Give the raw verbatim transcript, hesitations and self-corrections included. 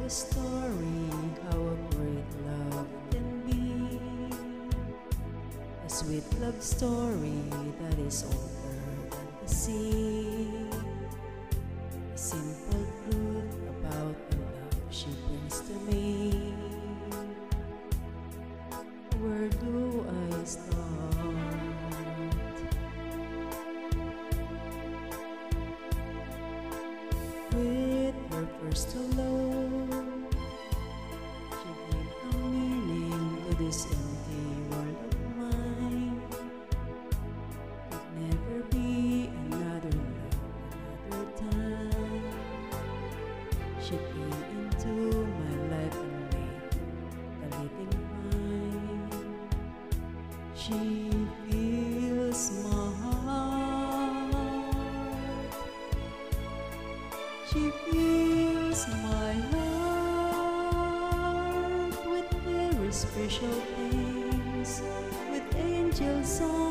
a story how a great love can be, a sweet love story that is older than the sea, a simple truth about the love she brings to me. Where do I start? With her first hello, she gave a meaning to this empty world of mine. Could never be another love, another time. She came into my life and made the living mine. She fills my heart. She fills my heart with very special things, with angel songs.